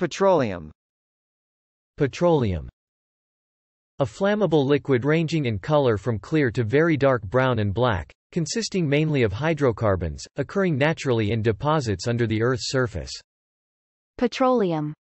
Petroleum. Petroleum. A flammable liquid ranging in color from clear to very dark brown and black, consisting mainly of hydrocarbons, occurring naturally in deposits under the Earth's surface. Petroleum.